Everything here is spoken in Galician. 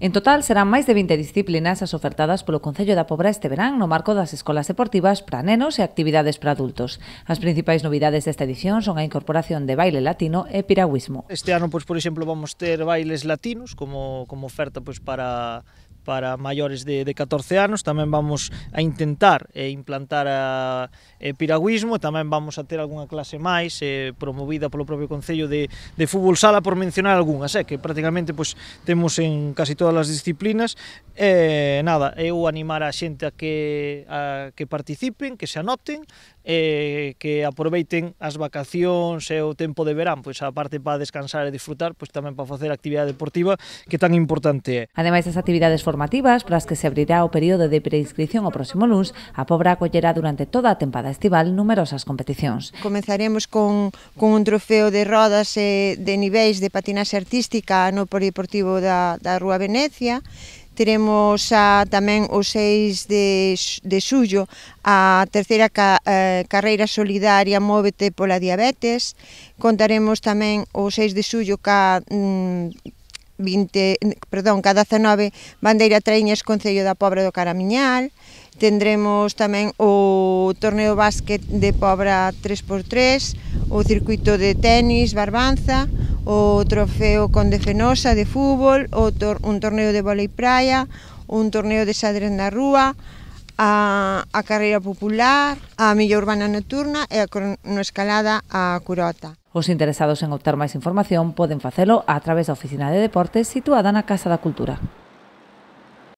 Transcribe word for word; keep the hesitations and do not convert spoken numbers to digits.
En total, serán máis de vinte disciplinas as ofertadas polo Concello da Pobra este verán no marco das escolas deportivas para nenos e actividades para adultos. As principais novidades desta edición son a incorporación de baile latino e piragüismo. Este ano, pois, por exemplo, vamos ter bailes latinos como, como oferta pois, para... para maiores de, de catorce anos, tamén vamos a intentar eh, implantar a eh, piragüismo, e tamén vamos a ter algunha clase máis eh, promovida polo propio Concello de, de fútbol sala, por mencionar algunhas, eh, que prácticamente pois, temos en casi todas as disciplinas. E eh, nada, eu animar a xente a que, a que participen, que se anoten, e que aproveiten as vacacións e o tempo de verán, pois a parte para descansar e disfrutar, pois tamén para facer actividade deportiva que tan importante é. Ademais das actividades formativas, para as que se abrirá o período de preinscripción o próximo luns, a Pobra acollerá durante toda a tempada estival numerosas competicións. Comezaremos con, con un trofeo de rodas e de niveis de patinaxe artística no polideportivo da, da Rúa Venecia. Teremos a, tamén o seis de, de xullo a terceira ca, eh, carreira solidaria Móvete pola diabetes. Contaremos tamén o seis de xullo ca mm, vinte, perdón, ca dezanove Bandeira Traíñas Concello da Pobra do Caramiñal. Tendremos tamén o torneo básquet de Pobra tres por tres, o circuito de tenis Barbanza, o trofeo Conde Fenosa de fútbol, o tor un torneo de vólei praia, un torneo de xadrez na rúa, a, a carreira popular, a milla urbana nocturna e a cronoescalada a Curota. Os interesados en obter máis información poden facelo a través da Oficina de Deportes situada na Casa da Cultura.